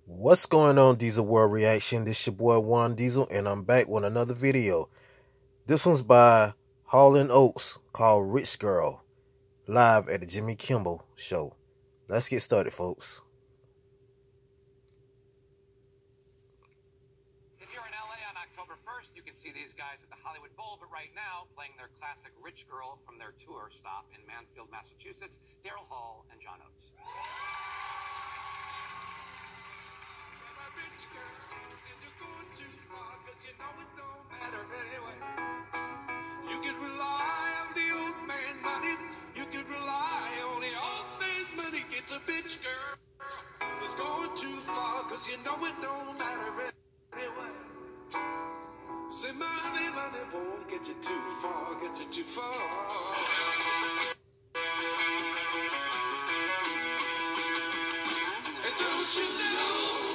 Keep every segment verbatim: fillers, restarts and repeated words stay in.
What's going on, Diesel World Reaction? This your boy Juan Diesel, and I'm back with another video. This one's by Hall and Oates, called Rich Girl, live at the Jimmy Kimmel Show. Let's get started, folks. If you're in L A on October first, you can see these guys at the Hollywood Bowl, but right now, playing their classic Rich Girl from their tour stop in Mansfield, Massachusetts, Daryl Hall and John Oates. Rich girl, and you're going too far, 'cause you know it don't matter anyway. You can rely on the old man money, you can rely on the old man money. It's a bitch girl, it's going too far, 'cause you know it don't matter anyway. Say money, money won't get you too far, get you too far. And don't you know?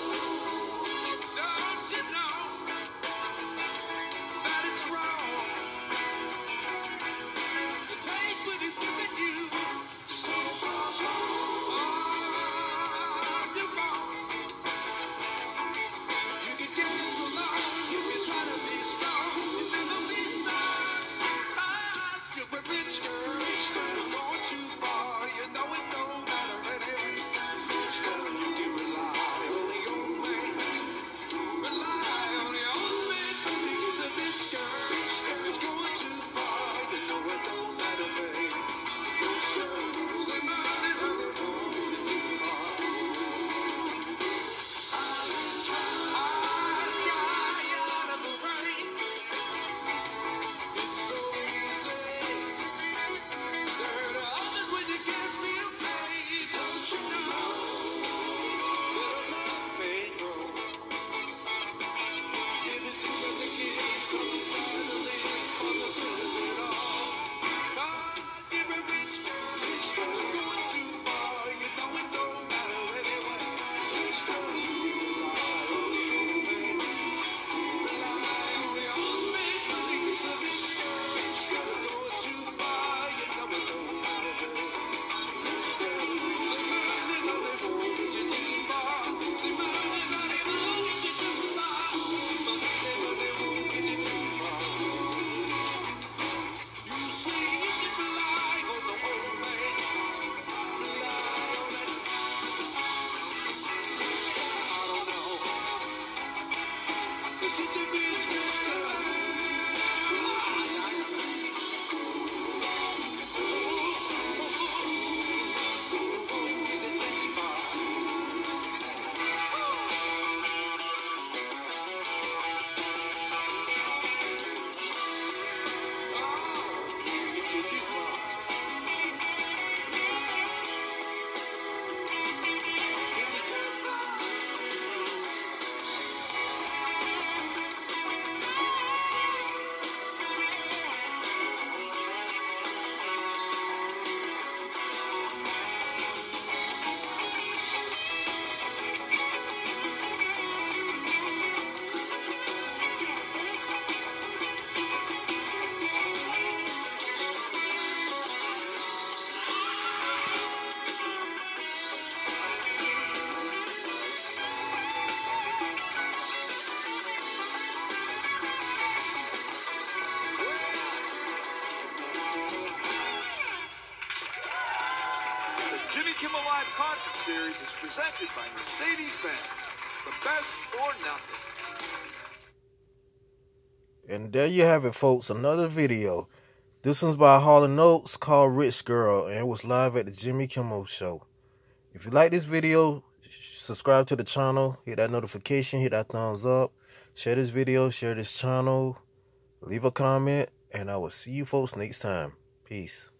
Jimmy Kimmel Live Concert Series is presented by Mercedes-Benz, the best or nothing. And there you have it, folks, another video. This one's by Hall and Oates, called Rich Girl, and it was live at the Jimmy Kimmel Show. If you like this video, subscribe to the channel, hit that notification, hit that thumbs up, share this video, share this channel, leave a comment, and I will see you folks next time. Peace.